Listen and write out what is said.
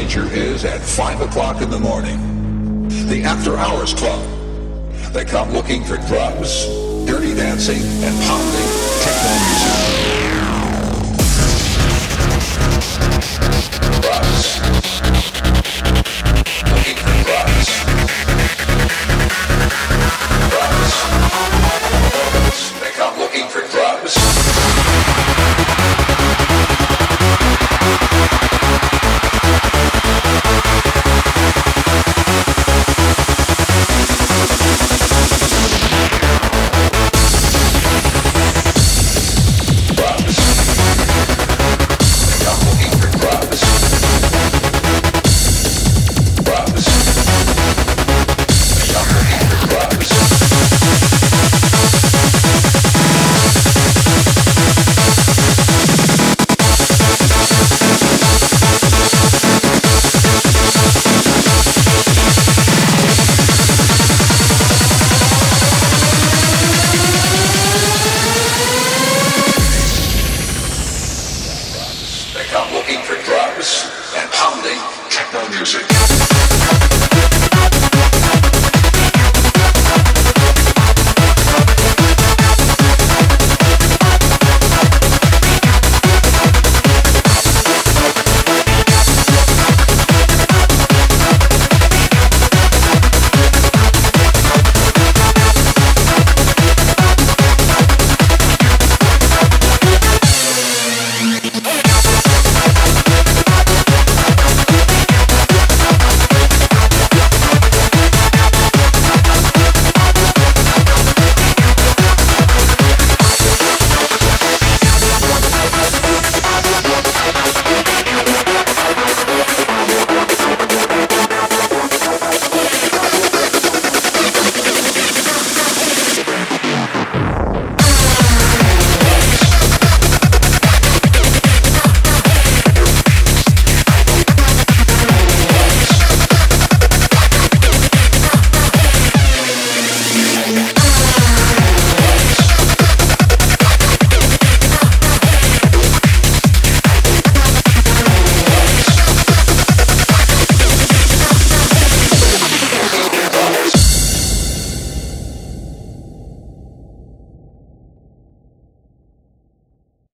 teenager is at 5 o'clock in the morning. The After Hours Club. They come looking for drugs, dirty dancing, and pounding techno music. Drugs. Looking for drugs. Drugs. They come looking for drugs. They come looking for drugs and pounding techno music.